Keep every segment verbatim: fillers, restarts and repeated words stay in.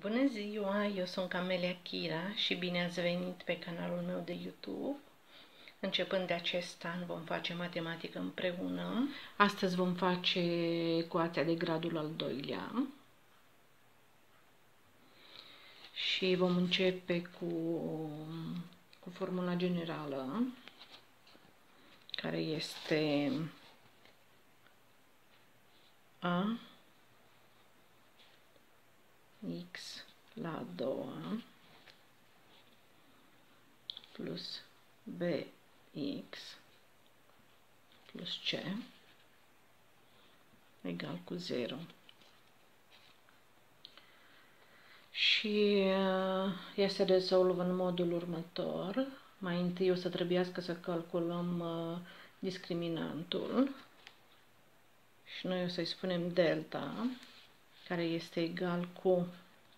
Bună ziua, eu sunt Camelia Chira și bine ați venit pe canalul meu de YouTube. Începând de acest an vom face matematică împreună. Astăzi vom face ecuația de gradul al doilea. Și vom începe cu, cu formula generală, care este A x la a doua plus bx plus c egal cu zero. Și ea se rezolvă în modul următor. Mai întâi o să trebuiască să calculăm discriminantul și noi o să-i spunem delta, care este egal cu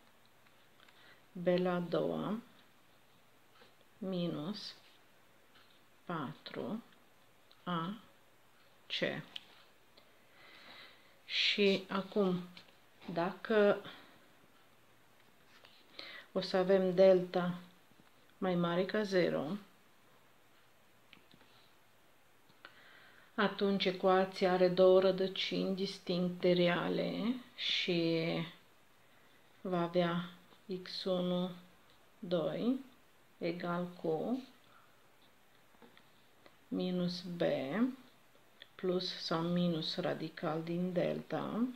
b la a doua minus patru a c. Și acum, dacă o să avem delta mai mare ca zero, atunci ecuația are două rădăcini distincte reale și va avea x unu, doi egal cu minus b plus sau minus radical din delta,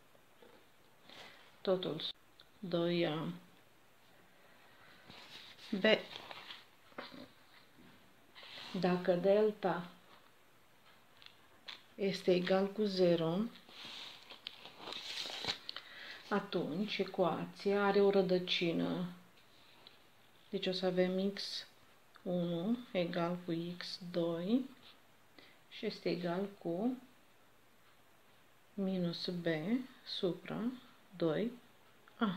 totul doi a b. Dacă delta este egal cu zero, atunci ecuația are o rădăcină. Deci o să avem x unu egal cu x doi și este egal cu minus b supra doi a.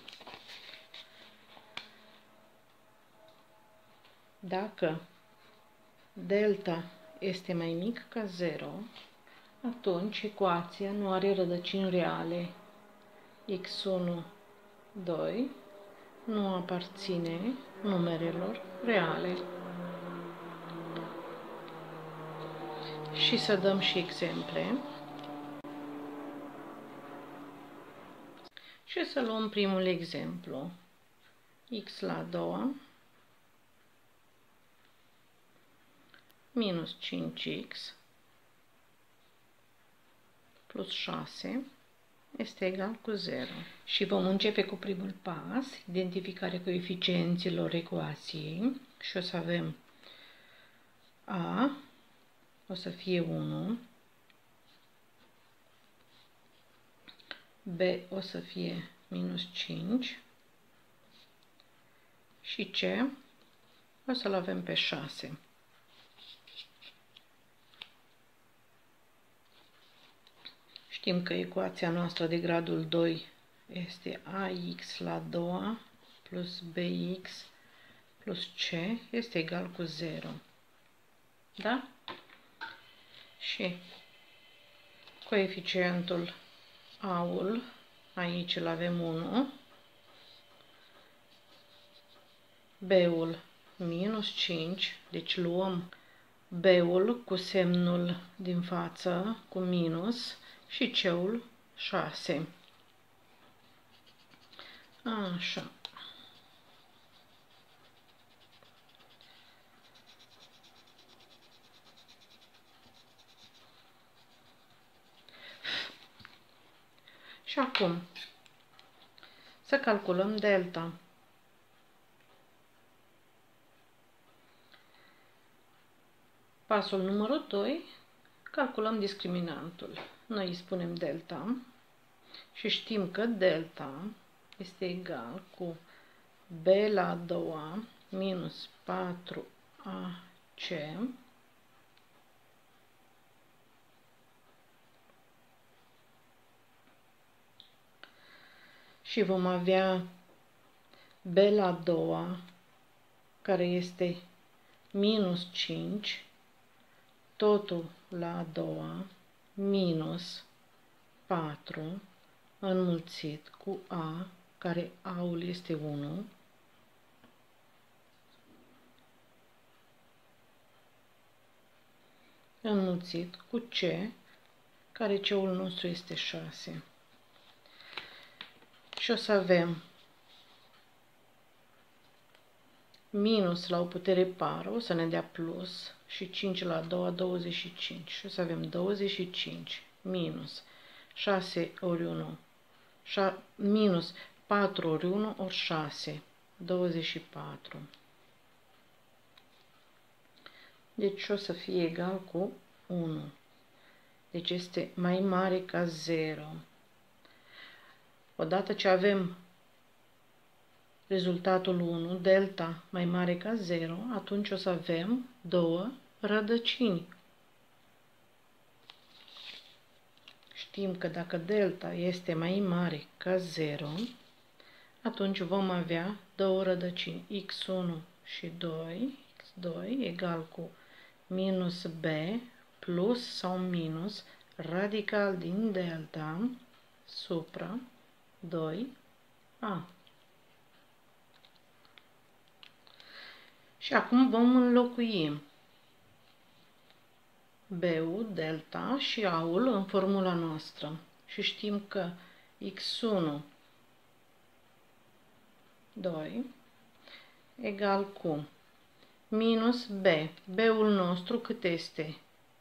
Dacă delta este mai mic ca zero, atunci ecuația nu are rădăcini reale. x unu, doi nu aparține numerelor reale. Și să dăm și exemple. Și să luăm primul exemplu. X la a doua minus cinci x plus șase este egal cu zero. Și vom începe cu primul pas, identificarea coeficienților ecuației. Și o să avem a o să fie unu, b o să fie minus cinci și c o să-l avem pe șase. Știm că ecuația noastră de gradul doi este ax la a doua plus bx plus c este egal cu zero. Da? Și coeficientul a-ul, aici îl avem unu, b-ul minus cinci, deci luăm b-ul cu semnul din față, cu minus, și c-ul șase. Așa. Și acum să calculăm delta. Pasul numărul doi, calculăm discriminantul. Noi îi spunem delta și știm că delta este egal cu b la a doua minus patru a c și vom avea b la a doua, care este minus cinci, totul la a doua, minus patru înmulțit cu a care A-ul este unu, înmulțit cu C, care C-ul nostru este șase. Și o să avem minus la o putere pară, o să ne dea plus, și cinci la a doua, douăzeci și cinci. Și o să avem douăzeci și cinci minus șase ori unu, minus patru ori unu ori șase, douăzeci și patru. Deci o să fie egal cu unu. Deci este mai mare ca zero. Odată ce avem rezultatul unu, delta mai mare ca zero, atunci o să avem două rădăcini. Știm că dacă delta este mai mare ca zero, atunci vom avea două rădăcini, x unu și doi, x doi egal cu minus b plus sau minus radical din delta supra doi a. Și acum vom înlocui b-ul, delta și a-ul în formula noastră. Și știm că x unu, doi, egal cu minus b. b-ul nostru cât este?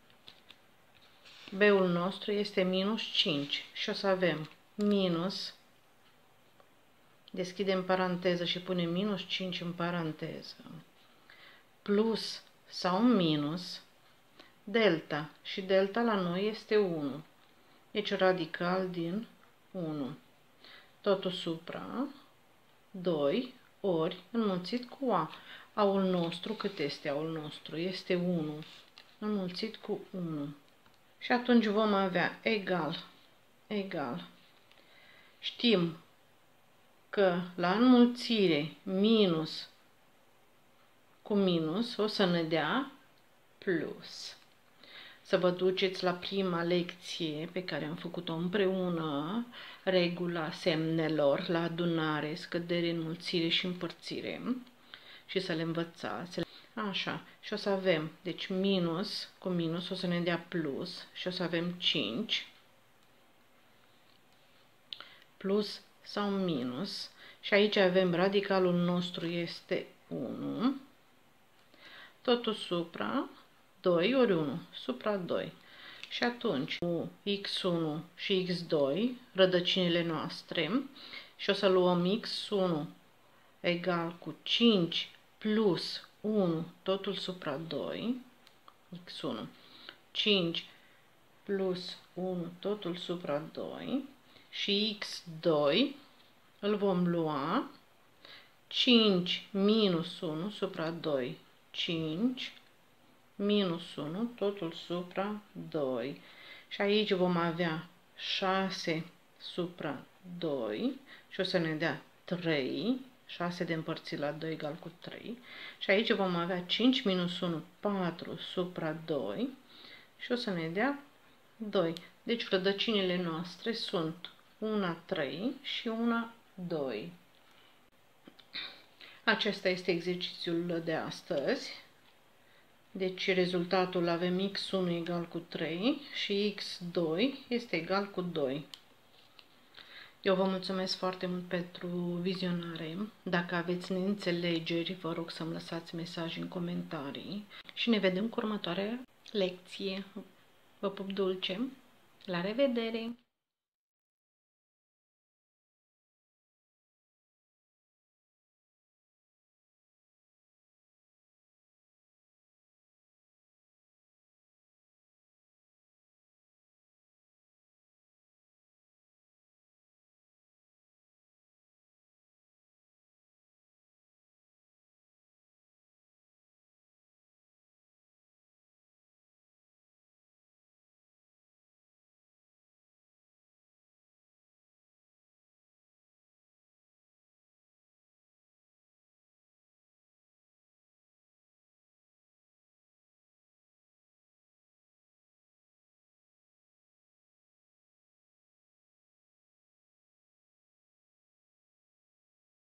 b-ul nostru este minus cinci. Și o să avem minus, deschidem paranteză și punem minus cinci în paranteză, plus sau minus delta. Și delta la noi este unu. Deci radical din unu. Totul supra doi ori înmulțit cu a. A-ul nostru, cât este a-ul nostru? Este unu. Înmulțit cu unu. Și atunci vom avea egal, egal. Știm că la înmulțire minus cu minus o să ne dea plus. Să vă duceți la prima lecție pe care am făcut-o împreună, regula semnelor la adunare, scădere, înmulțire și împărțire, și să le învățați. Așa, și o să avem, deci minus cu minus o să ne dea plus și o să avem cinci, plus sau minus, și aici avem radicalul nostru este unu, totul supra doi ori unu, supra doi. Și atunci cu x unu și x doi, rădăcinile noastre, și o să luăm x unu egal cu cinci plus unu, totul supra doi, x unu, cinci plus unu, totul supra doi, și x doi îl vom lua cinci minus unu supra doi, cinci minus unu, totul supra doi. Și aici vom avea șase supra doi și o să ne dea trei, șase de împărțit la doi egal cu trei. Și aici vom avea cinci minus unu, patru supra doi și o să ne dea doi. Deci rădăcinile noastre sunt una trei și una doi. Acesta este exercițiul de astăzi. Deci rezultatul avem x unu egal cu trei și x doi este egal cu doi. Eu vă mulțumesc foarte mult pentru vizionare. Dacă aveți neînțelegeri, vă rog să-mi lăsați mesaj în comentarii. Și ne vedem cu următoarea lecție. Vă pup dulce! La revedere!